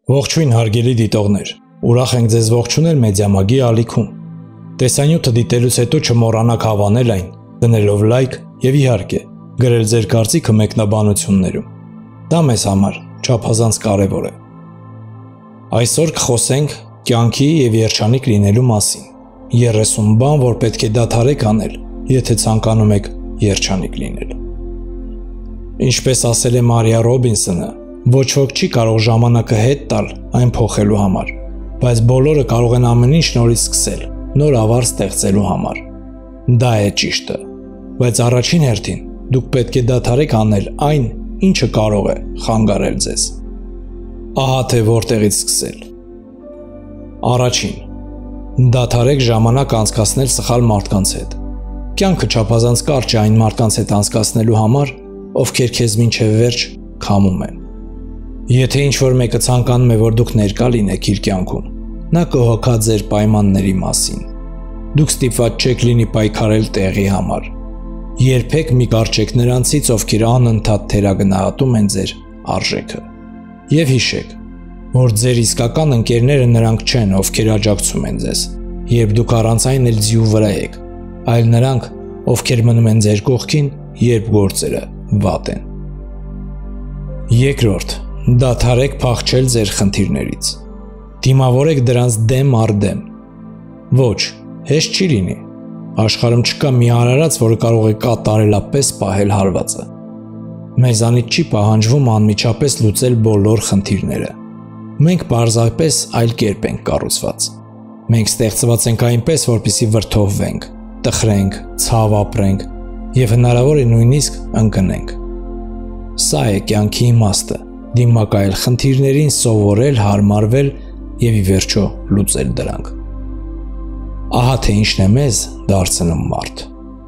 Ողջույն հարգելի դիտողներ, ուրախ ենք ձեզ ողջունել Մեդիամագի ալիքում։ Տեսանյութը դիտելուց հետո չմոռանաք հավանել այն, դնելով լայք եւ իհարկե գրել ձեր կարծիքը մեկնաբանություններում։ Դա մեզ համար չափազանց կարևոր է։ Այսօր կխոսենք կյանքի եւ երջանիկ լինելու մասին։ 30 բան, որ պետք է դադարեք անել, եթե ցանկանում եք երջանիկ լինել։ Ինչպես ասել է Մարիա Ռոբինսոնը, ոչ ոք չի կարող ժամանակը հետ տալ այն փոխելու համար, բայց բոլորը կարող են ամեն ինչ նորից սկսել, նոր ավար ստեղծելու համար։ Դա է ճիշտը, բայց առաջին հերթին դուք պետք է դադարեք անել այն, ինչը կարող է խանգարել ձեզ։ Ահա թե որտեղից սկսել։ Առաջին, դադարեք ժամանակ անցկасնել սխալ մարդկանց հետ։ Կյանքը չափազանց կարճ է այն մարդկանց հետ անցկасնելու համար, ովքեր քեզ մինչև վերջ քամում են։ Եթե ինչ-որ մեկը ցանկանում է, որ դուք ներկա լինեք իր կյանքում, նա կհոգա ձեր պայմանների մասին։ Դուք ստիպված չեք լինի պայքարել տեղի համար։ Երբեք մի կարճեք նրանցից, ովքեր անընդհատ թերագնահատում են ձեր արժեքը։ Եվ հիշեք, որ ձեր իսկական ընկերները նրանք չեն, ովքեր աջակցում են ձեզ, երբ դուք առանց այն էլ ձիու վրա եք, այլ նրանք, ովքեր մնում են ձեր կողքին, երբ գործերը վատ են։ Երկրորդ, դադարեք փախչել ձեր խնդիրներից։ Դիմավորեք դրանց դեմ առ դեմ։ Ոչ, հեշտ չի լինի։ Աշխարհում չկա մի արարած, որը կարող է կատարելապես պահել հարվածը։ Մեզանից չի պահանջվում անմիջապես լուծել բոլոր խնդիրները։ Մենք պարզապես այլ կերպ ենք կառուցված։ Մենք ստեղծված ենք այնպես, որպեսզի վրդովվենք, տխրենք, ցավ ապրենք եւ հնարավոր է նույնիսկ ընկնենք։ Սա է կյանքի իմաստը։ Դիմակայել խնդիրներին, սովորել, հարմարվել եւ ի վերջո լուծել դրանք։ Ահա թե ինչն է մեզ դարձնում մարդ։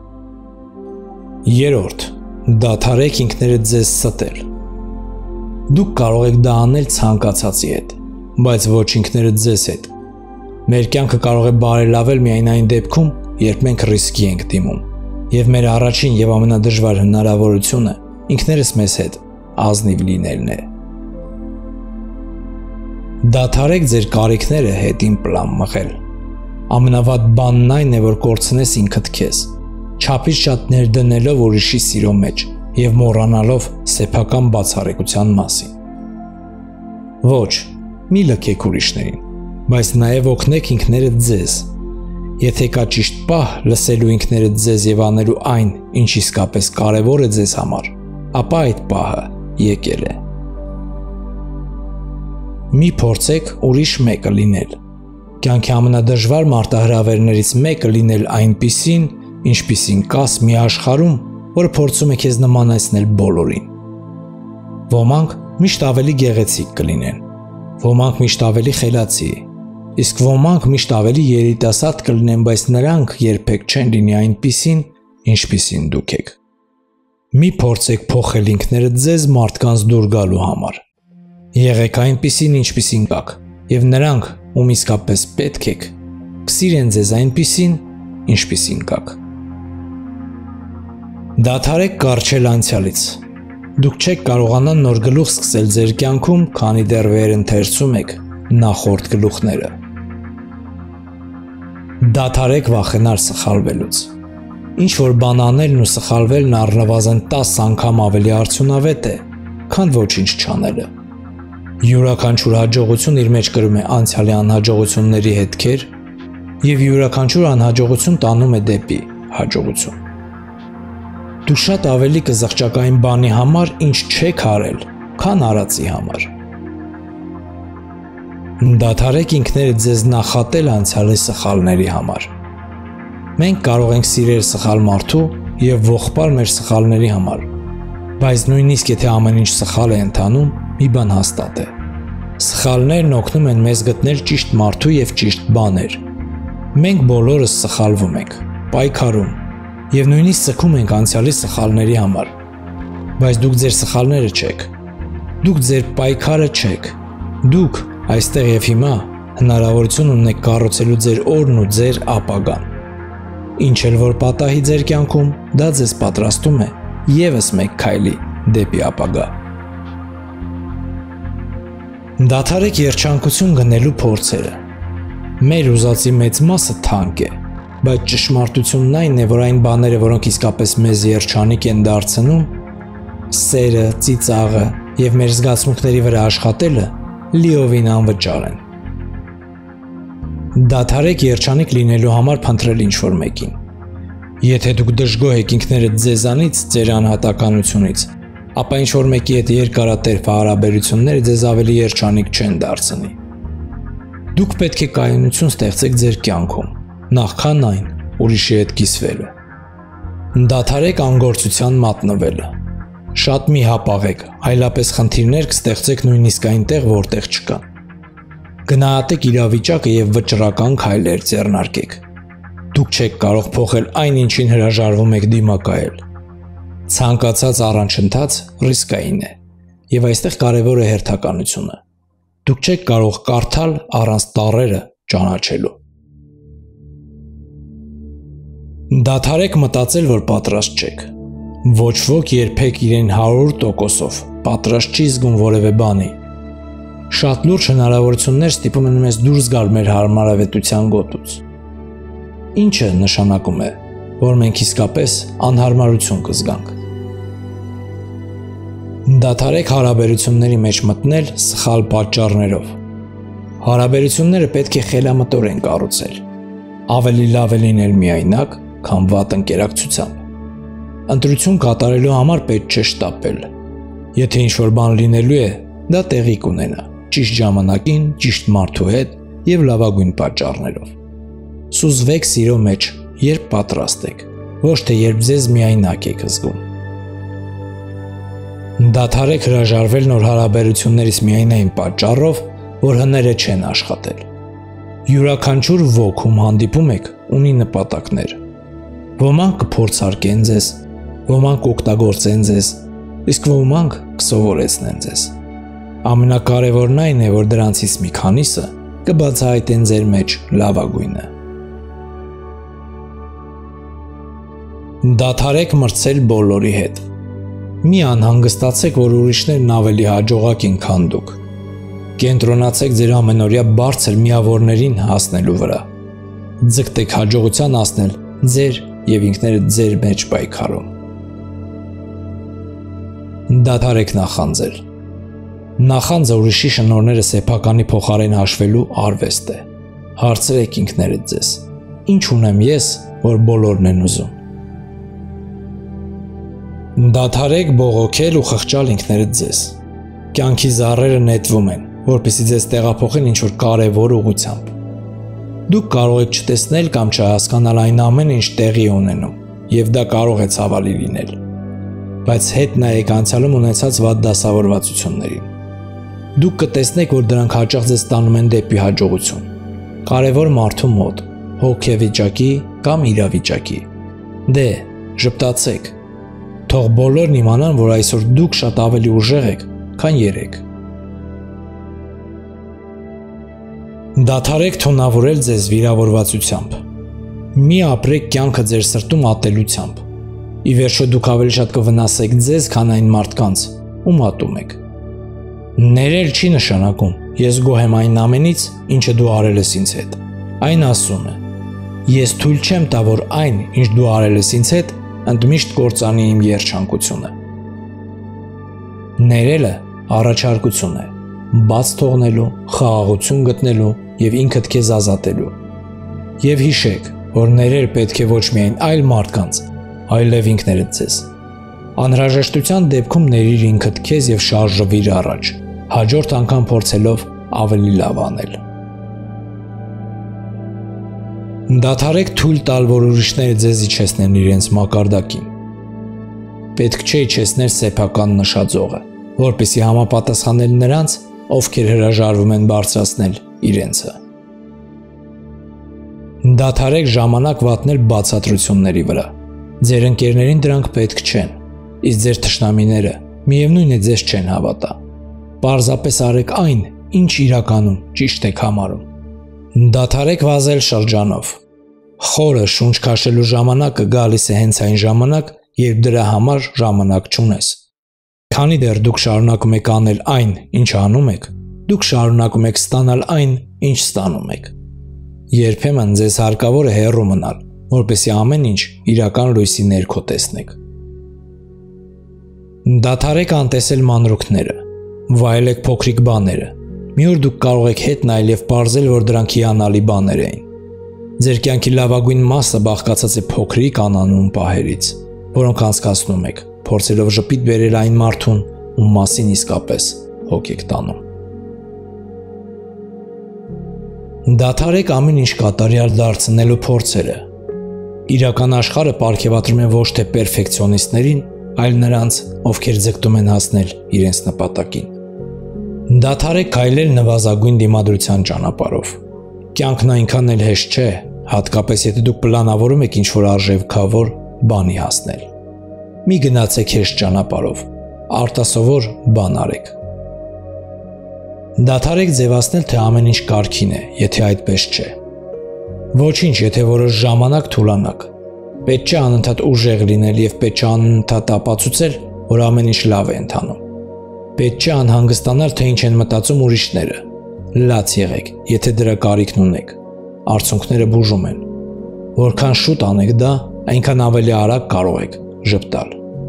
Երրորդ, դադարեք ինքներդ ձեզ ստել։ Դուք կարող եք դա անել ցանկացածի հետ, բայց ոչ ինքներդ ձեզ հետ։ Մեր կյանքը կարող է բարելավել միայն այն դեպքում, երբ մենք ռիսկի ենք դիմում, եւ մեր առաջին եւ ամենադժվար հնարավորությունը ինքներս մեզ հետ ազնիվ լինելն է։ Դադարեք ձեր կարիքները հետին պլան մղել։ Ամենավատ բանն այն է, որ կորցնես ինքդ քեզ, չափից շատ ներդնելով ուրիշի սիրո մեջ եւ մոռանալով սեփական բացառիկության մասին։ Ոչ, մի լքեք ուրիշներին, բայց նաեւ օգնեք ինքներդ ձեզ։ Եթե կա ճիշտ պահ լսելու ինքներդ ձեզ եւ անելու այն, ինչ իսկապես կարեւոր է ձեզ համար, ապա այդ պահը եկել է։ Մի փորձեք ուրիշ մեկը լինել։ Կյանքի ամենադժվար մարտահրավերներից մեկը լինել այնպիսին, ինչպիսին կաս մի աշխարհում, որը փորձում է քեզ նմանացնել բոլորին։ Ոմանք միշտ ավելի գեղեցիկ կլինեն, ոմանք միշտ ավելի խելացի, իսկ ոմանք միշտ ավելի երիտասարդ կլինեն, բայց նրանք երբեք չեն լինի այնպիսին, ինչպիսին դուք եք։ Մի փորձեք փոխել ինքներդ ձեզ մարդկանց դուր գալու համար։ Եղեք այնպիսին, ինչպիսին կաք, եւ նրանք, ում իսկապես պետք եք, կսիրեն ձեզ այնպիսին, ինչպիսին կաք։ Դադարեք կառչել անցյալից։ Դուք չեք կարողանա նոր գլուխ սկսել ձեր կյանքում, քանի դեռ վերընթերցում եք նախորդ գլուխները։ Դադարեք վախենալ սխալվելուց։ Ինչ որ բան անելն ու սխալվելն առնվազն 10 անգամ ավելի արդյունավետ է, քան ոչինչ չանելը։ Յուրաքանչյուր հաջողություն իր մեջ կրում է անցյալի անհաջողությունների հետքեր, եւ յուրաքանչյուր անհաջողություն տանում է դեպի հաջողություն։ Դու շատ ավելի կզղջաք այն բանի համար, ինչ չեք արել, քան արածի համար։ Դադարեք ինքներդ ձեզ նախատել անցյալի սխալների համար։ Մենք կարող ենք սիրել սխալ մարդու եւ ողբալ մեր սխալների համար, բայց նույնիսկ եթե ամեն ինչ սխալ է ընթանում, մի բան հաստատ է։ Սխալներն օգնում են մեզ գտնել ճիշտ մարդու եւ ճիշտ բաներ։ Մենք բոլորս սխալվում ենք, պայքարում եւ նույնիսկ ցկում ենք անցյալի սխալների համար։ Բայց դուք ձեր սխալները չեք։ Դուք ձեր պայքարը չեք։ Դուք այստեղ եւ հիմա հնարավորություն ունեք կառուցելու ձեր օրն ու ձեր ապագան։ Ինչ էլ որ պատահի ձեր կյանքում, դա ձեզ պատրաստում է եւս մեկ քայլի դեպի ապագա։ Դադարեք երջանկություն գնելու փորձերը։ Մեր ուզածի մեծ մասը թանկ է, բայց ճշմարտությունն այն է, որ այն բաները, որոնք իսկապես մեզ երջանիկ են դարձնում, սերը, ծիծաղը եւ մեր զգացմունքների վրա աշխատելը լիովին անվճար են։ Դադարեք երջանիկ լինելու համար փնտրել ինչ-որ մեկին։ Եթե դուք դժգոհ եք ինքներդ ձեզանից, ձեր անհատականությունից, ապա ինչ-որ մեկի հետ երկարատև հարաբերությունները ձեզ ավելի երջանիկ չեն դարձնի։ Դուք պետք է կայունություն ստեղծեք ձեր կյանքում, նախքան այն ուրիշի հետ կիսվելը։ Դադարեք անգործության մատնվելը։ Շատ մի հապաղեք, այլապես խնդիրներ կստեղծեք նույնիսկ այնտեղ, որտեղ չկան։ Գնահատեք իրավիճակը եւ վճռական քայլեր ձեռնարկեք։ Դուք չեք կարող փոխել այն, ինչին հրաժարվում եք դիմակայել։ Ցանկացած առաջընթաց ռիսկային է, եւ այստեղ կարևոր է հերթականությունը։ Դուք չեք կարող կարդալ առանց տառերը ճանաչելու։ Դադարեք մտածել, որ պատրաստ չեք։ Ոչ ոք երբեք իրեն 100%-ով պատրաստ չի զգում որևէ բանի։ Շատ լուրջ հնարավորություններ ստիպում են մեզ դուրս գալ մեր հարմարավետության գոտուց։ Ինչը նշանակում է, որ մենք իսկապես անհարմարություն կզգանք։ Դադարեք հարաբերությունների մեջ մտնել սխալ պատճառներով։ Հարաբերությունները պետք է խելամտորեն կառուցել։ Ավելի լավ է լինել միայնակ, քան վատ ընկերակցությամբ։ Ընտրություն կատարելու համար պետք չէ շտապել։ Եթե ինչ-որ բան լինելու է, դա տեղի կունենա, ճիշտ ժամանակին, ճիշտ մարդու հետ եւ լավագույն պատճառներով։ Սուզվեք սիրո մեջ, երբ պատրաստ եք, ոչ թե երբ ձեզ միայնակ եք զգում։ Դադարեք հրաժարվել նոր հարաբերություններից միայն այն պատճառով, որ հները չեն աշխատել։ Յուրաքանչյուր ոք, ում հանդիպում եք, ունի նպատակներ։ Ոմանք կփորձարկեն ձեզ, ոմանք կօգտագործեն ձեզ, իսկ ոմանք կսովորեցնեն ձեզ։ Ամենակարևորն այն է, որ դրանցից մի քանիսը կբացահայտեն ձեր մեջ լավագույնը։ Դադարեք մրցել բոլորի հետ։ Մի անհանգստացեք, որ ուրիշներն ավելի հաջողակ են, քան դուք։ Կենտրոնացեք ձեր ամենօրյա բարձր միավորներին հասնելու վրա։ Ձգտեք հաջողության հասնել ձեր եւ ինքներդ ձեր մեջ պայքարում։ Դադարեք նախանձել։ Նախանձը ուրիշի շնորհները սեփականի փոխարեն հաշվելու արվեստ է։ Հարցրեք ինքներդ ձեզ. ինչ ունեմ ես, որ բոլորն են ուզում։ Դադարեք բողոքել ու խղճալ ինքներդ ձեզ։ Կյանքի զառերը նետվում են, որպեսզի ձեզ տեղափոխեն ինչ-որ կարևոր ուղղությամբ։ Դուք կարող եք չտեսնել կամ չհասկանալ այն ամենը, ինչ տեղի է ունենում, եւ դա կարող է ցավալի լինել։ Բայց հետ նայեք անցյալում ունեցած վատ դասավորվածություններին։ Դուք կտեսնեք, որ դրանք հաճախ ձեզ տանում են դեպի հաջողություն։ Կարևոր մարդու մոտ, հոգեվիճակի կամ իրավիճակի։ Դե, ժպտացեք։ Թող բոլորն իմանան, որ այսօր դուք շատ ավելի ուժեղ եք, քան երեկ։ Դադարեք թունավորել ձեզ վիրավորվածությամբ։ Մի ապրեք կյանքը ձեր սրտում ատելությամբ։ Ի վերջո դուք ավելի շատ կվնասեք ձեզ, քան այն մարդկանց, ում ատում եք։ Ներել չի նշանակում ես գոհ եմ այն ամենից, ինչը դու արել ես ինձ հետ։ Այն ասում է. ես թույլ չեմ տա, որ այն, ինչ դու արել ես ինձ հետ, ընդմիշտ կործանի իմ երջանկությունը։ Ներելը առաջարկություն է, բաց թողնելու, խաղաղություն գտնելու եւ ինքդ քեզ ազատելու։ Եվ հիշեք, որ ներել պետք է ոչ միայն այլ մարդկանց, այլև ինքներդ ձեզ։ Անհրաժեշտության դեպքում ներիր ինքդ քեզ եւ շարժվիր առաջ, հաջորդ անգամ փորձելով ավելի լավ անել։ Դադարեք թույլ տալ, որ ուրիշները ձեզ իջեցնեն իրենց մակարդակին։ Պետք չէ իջեցնել սեփական նշաձողը, որպեսզի համապատասխանել նրանց, ովքեր հրաժարվում են բարձրացնել իրենցը։ Դադարեք ժամանակ վատնել բացատրությունների վրա։ Ձեր ընկերներին դրանք պետք չեն, իսկ ձեր թշնամիները միևնույն է ձեզ չեն հավատա։ Պարզապես արեք այն, ինչ իրականում ճիշտ եք համարում։ Դադարեք վազել շրջանով։ Խորը շունչ քաշելու ժամանակը գալիս է հենց այն ժամանակ, երբ դրա համար ժամանակ չունես։ Քանի դեռ դուք շարունակում եք անել այն, ինչ անում եք, դուք շարունակում եք ստանալ այն, ինչ ստանում եք։ Երբեմն ձեզ հարկավոր է հեռու մնալ, որպեսզի ամեն ինչ իրական լույսի ներքո տեսնեք։ Դադարեք անտեսել մանրուքները, վայելեք փոքրիկ բաները։ Մի օր դուք կարող եք հետ նայել եւ պարզել, որ դրանք հիանալի բաներ էին։ Ձեր կյանքի լավագույն մասը բաղկացած է փոքրիկ անանուն պահերից, որոնք անցկացնում եք, փորձելով ժպիտ բերել այն մարդուն, ում մասին իսկապես հոգ եք տանում։ Դադարեք ամեն ինչ կատարյալ դարձնելու փորձերը։ Իրական աշխարհը պարգևատրում է ոչ թե պերֆեկցիոնիստներին, այլ նրանց, ովքեր ձգտում են հասնել իրենց նպատակին։ Դադարեք քայլել նվազագույն դիմադրության ճանապարհով։ Կյանքն այնքան էլ հեշտ չէ, հատկապես եթե դուք պլանավորում եք ինչ-որ արժեքավոր բանի հասնել։ Մի գնացեք հեշտ ճանապարհով, արտասովոր բան արեք։ Դադարեք ձևացնել, թե ամեն ինչ կարգին է, եթե այդպես չէ։ Ոչինչ, եթե որոշ ժամանակ թուլանաք։ Պետք չէ անընդհատ ուժեղ լինել եւ պետք չէ անընդհատ ապացուցել, որ ամեն ինչ լավ է ընթանում։ Պետք չէ անհանգստանալ, թե ինչ են մտածում ուրիշները։ Լաց եղեք, եթե դրա կարիքն ունեք։ Արցունքները բուժում են։ Որքան շուտ անեք դա, այնքան ավելի արագ կարող եք ժպտալ։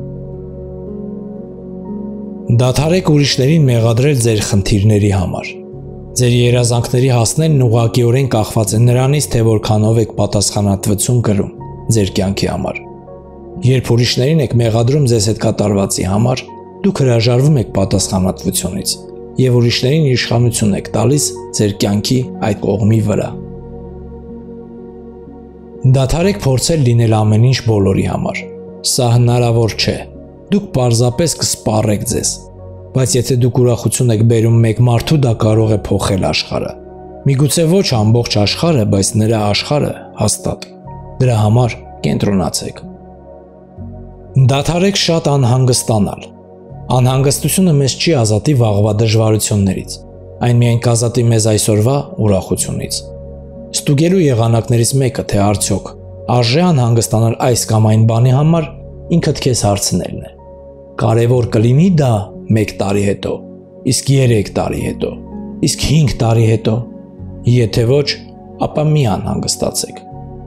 Դադարեք ուրիշներին մեղադրել ձեր խնդիրների համար։ Ձեր երազանքների հասնելն ուղղակիորեն կախված է նրանից, թե որքանով եք պատասխանատվություն կրում ձեր կյանքի համար։ Երբ ուրիշներին եք մեղադրում ձեզ հետ կատարվածի համար, դուք հրաժարվում եք պատասխանատվությունից եւ ուրիշներին իշխանություն եք տալիս ձեր կյանքի այդ կողմի վրա։ Դադարեք փորձել լինել ամեն ինչ բոլորի համար։ Սա հնարավոր չէ։ Դուք պարզապես կսպառեք ձեզ, բայց եթե դուք ուրախություն եք բերում մեկ մարդու, դա կարող է փոխել աշխարհը։ Միգուցե ոչ ամբողջ աշխարհը, բայց նրա աշխարհը հաստատ։ Դրա համար կենտրոնացեք։ Դադարեք շատ անհանգստանալ։ Անհանգստությունը մեզ չի ազատի վաղվա դժվարություններից, այն միայն կազատի մեզ այսօրվա ուրախությունից։ Ստուգելու եղանակներից մեկը, թե արդյոք արժե անհանգստանալ այս կամ այն բանի համար, ինքդ քեզ հարցնելն է։ Կարևոր կլինի դա 1 տարի հետո, իսկ 3 տարի հետո, իսկ 5 տարի հետո։ Եթե ոչ, ապա մի անհանգստացեք։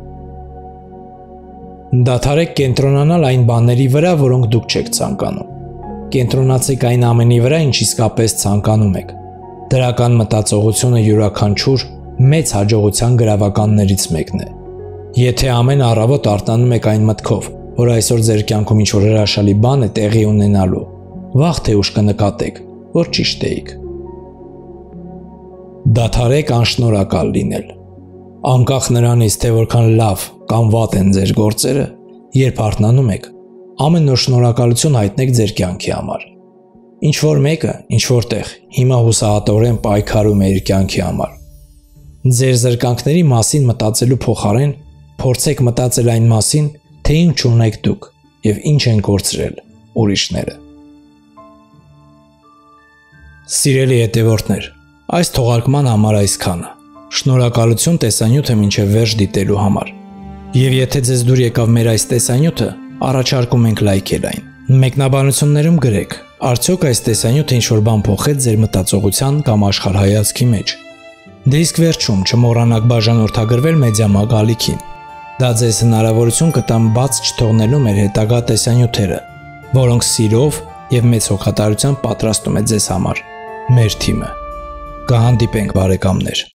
Դադարեք կենտրոնանալ այն բաների վրա, որոնք դուք չեք ցանկանում։ Կենտրոնացեք այն ամենի վրա, ինչ իսկապես ցանկանում եք։ Դրական մտածողությունը յուրաքանչյուր մեծ հաջողության գրավականներից մեկն է։ Եթե ամեն առավոտ արտանում եք այն մտքով, որ այսօր ձեր կյանքում ինչ-որ հրաշալի բան է տեղի ունենալու, վաղ թե ուշ կնկատեք, որ ճիշտ էիք։ Դադարեք անշնորհակալ լինել։ Անկախ նրանից, թե որքան լավ կամ վատ են ձեր գործերը, երբ արթնանում եք, ամեն օր շնորհակալություն հայտնեք ձեր կյանքի համար։ Ինչ-որ մեկը, ինչ-որ տեղ հիմա հուսահատորեն պայքարում է իր կյանքի համար։ Ձեր զրկանքների մասին մտածելու փոխարեն փորձեք մտածել այն մասին, թե ինչ ունեք դուք եւ ինչ են կորցրել ուրիշները։ Սիրելի հետևորդներ, այս թողարկման համար այսքանը։ Շնորհակալություն տեսանյութը մինչև վերջ դիտելու համար։ Եվ եթե ձեզ դուր եկավ մեր այս տեսանյութը, առաջարկում ենք լայքել այն։ Մեկնաբանություններում գրեք, արդյոք այս տեսանյութը ինչ-որ բան փոխեց ձեր մտածողության կամ աշխարհայացքի մեջ։ Դե իսկ վերջում չմոռանաք բաժանորդագրվել Մեդիամագ ալիքին։ Դա ձեզ հնարավորություն կտա բաց չթողնելու մեր հետագա տեսանյութերը, որոնք սիրով եւ մեծ հոգատարությամբ պատրաստում է ձեզ համար մեր թիմը։ Կհանդիպենք բարեկամներ։